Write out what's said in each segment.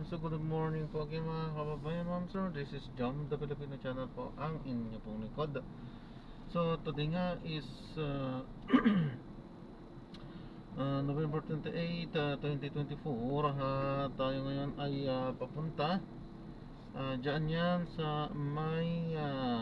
So good morning po again mga kababayan, ma'am sir. This is Jam, the Filipino channel po, ang inyo pong likod. So today nga is November 28, 2024. Tayo ngayon ay papunta dyan yan sa may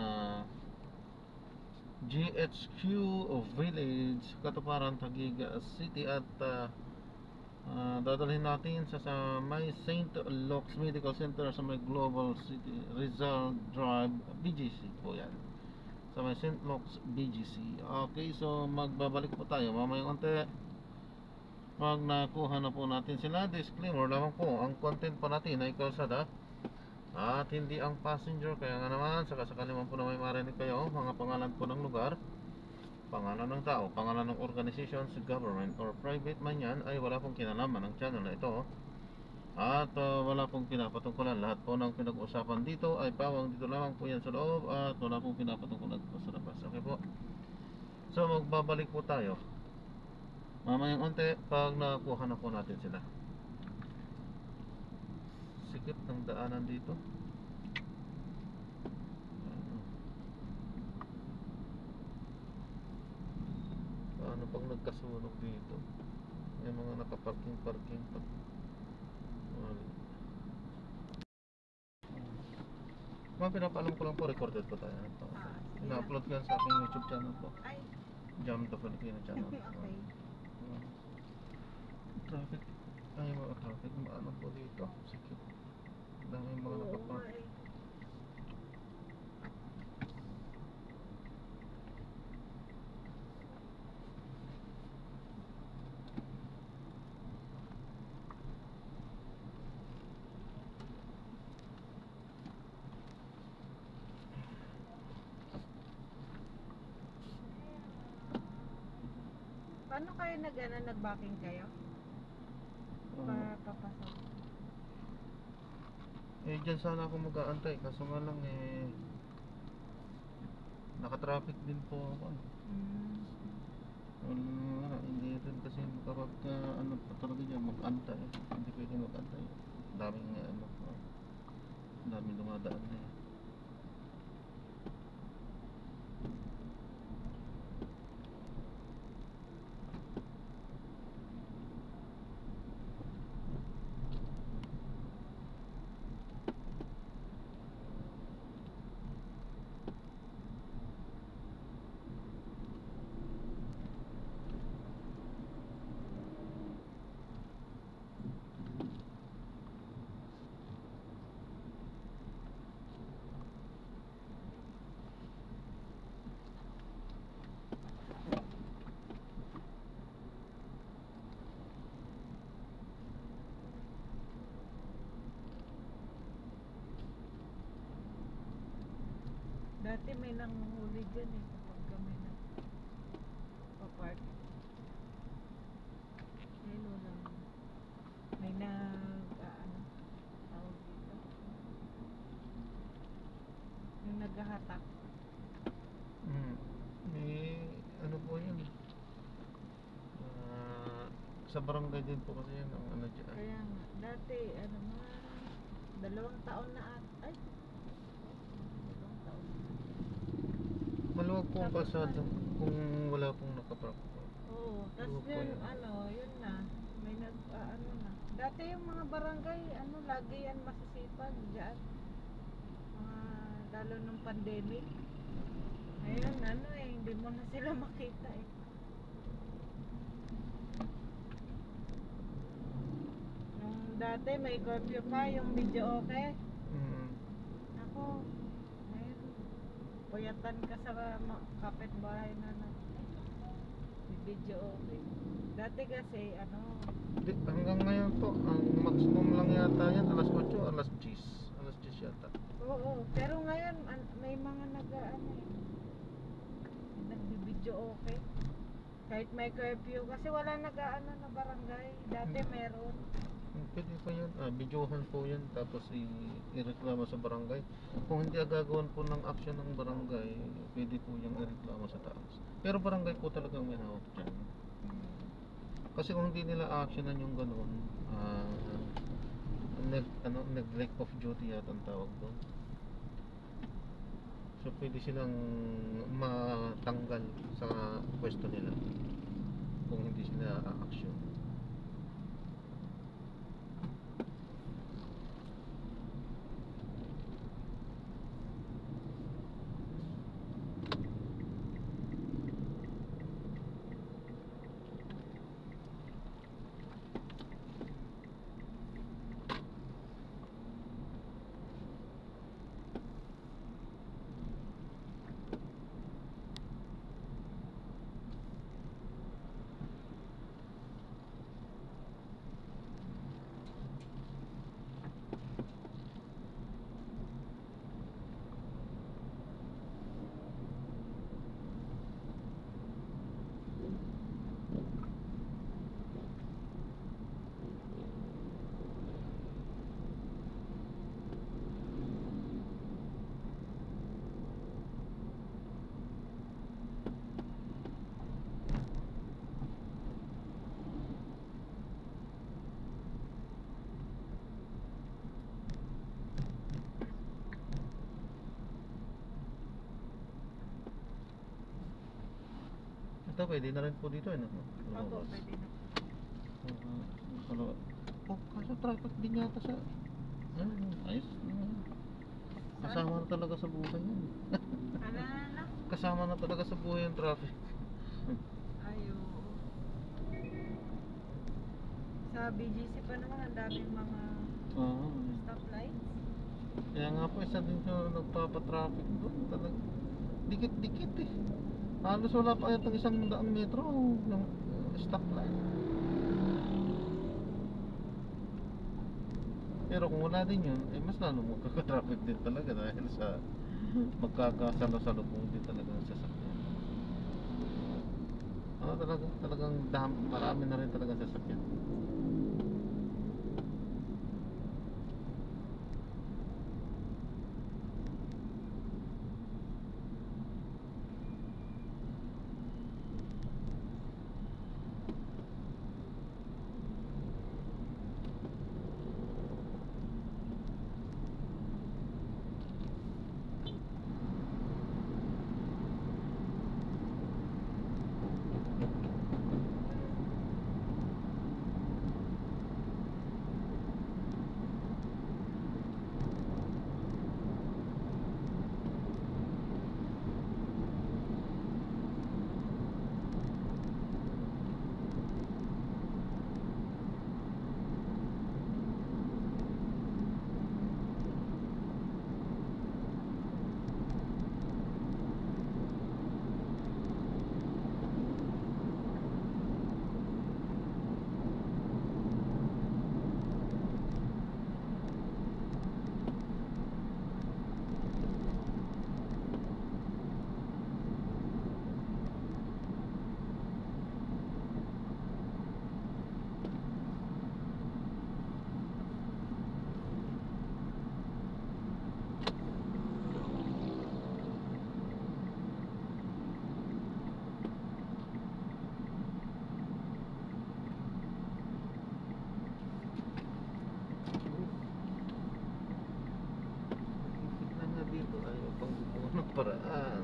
GHQ Village, Katuparan, Taguig City. At dadalhin natin sa may St. Luke's Medical Center sa may Global City Rizal Drive, BGC po yan, sa may St. Luke's BGC. Okay, so magbabalik po tayo mamayang konti. Pag nakuha na po natin sila, disclaimer lamang po, ang content po natin ay kalsada at hindi ang passenger. Kaya nga naman, sakasakali man po na may marinig kayo, mga pangalan po ng lugar, pangalan ng tao, pangalan ng organization, government or private man yan, ay wala pong kinalaman ng channel na ito. At wala pong pinapatungkulan. Lahat po ng pinag-uusapan dito ay pawang dito lamang po yan sa loob, at wala pong pinapatungkulan po sa labas. Okay po, so magbabalik po tayo mamayang onte pag nakuha na po natin sila. Sikip ng daanan dito. Paano pag nagkasunog dito? May mga nakaparking pa. Mga pinapaalam ko lang po, recorded po tayo. Na-upload ko yan sa aking YouTube channel po, Jam the Filipino channel. Okay. Traffic. Ay, mga traffic. Maano po dito? Sikip. Dami mga nakapark. Paano kayo nag-backing kayo? Papasok. Dyan sana ako mag-aantay. Kaso nga lang naka-traffic din po ako. Hindi rin kasi kapag ano pa talaga dyan, mag-antay. Hindi pwede mag-antay. Daming dumadaan na yan. Dati may nanghuli dyan kapag kami nagpa-park. Hello lang. May tawag dito. Yung naghahatak. May ano po yun, sa barangay din po kasi yan ang ano dyan. Kaya nga, dati mga 2 taon na ay 2 taon. Maluwag po ang kalsada kung wala pong nakapark po. Oo, tapos yun, yun na. May na. Dati yung mga barangay, lagi yan masisipag dyan. Lalo nung pandemic. Ngayon, hindi mo na sila makita Nung dati may curfew pa, yung video okay. Ako, ngayon, puyatan ka sa kapitbahay na video okay. Dati kasi Hanggang ngayon po, ang maximum lang yata yan, alas 8, alas 10. Alas 10 yata. Oo, pero ngayon may mga nag-video okay. Kahit may curfew, kasi wala na barangay. Dati meron. Pwede po yan, videohan po yan, tapos i-reklamo sa barangay. Kung hindi agagawan po ng action ng barangay, pwede po yung i-reklamo sa taas. Pero barangay po talagang may hawak dyan. Kasi kung hindi nila actionan yung gano'n, nag-break off duty yata ang tawag doon. So pwede silang matanggal sa pwesto nila kung hindi sila action. Ito pwede na rin po dito no? Opo, pwede na. Kaso traffic din yata sa ayos. Kasama na talaga sa buhay yan. Ano? Kasama na talaga sa buhay yung traffic. Ayo. Sa BGC pa naman ang daming mga Oo. stoplights. Kaya nga po isa din sa nagpapatraffic doon talaga. Dikit-dikit eh. Halos wala pa yata isang daang metro ng stoplight. Pero kung wala din yun, eh mas lalo magkaka-traffic din talaga dahil sa magkakasalo-salubong din talaga ng sasakyan. Talagang marami na rin talaga sasakyan. Paraan.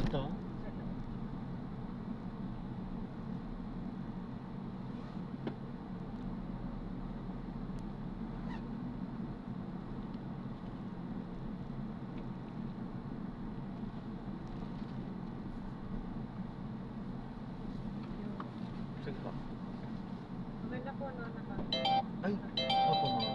Dito? Sa loob. Sige po. Maganda po, no, naka. Ay, opo ma'am.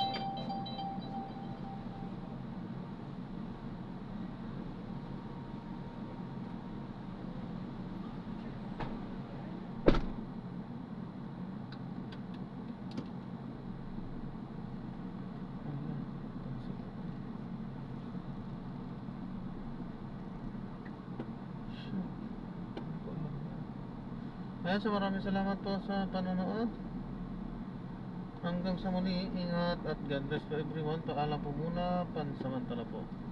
Ayan, so maraming salamat po sa panonood. Hanggang sa muli, ingat at God bless to everyone. Paalam po muna, pansamantala po.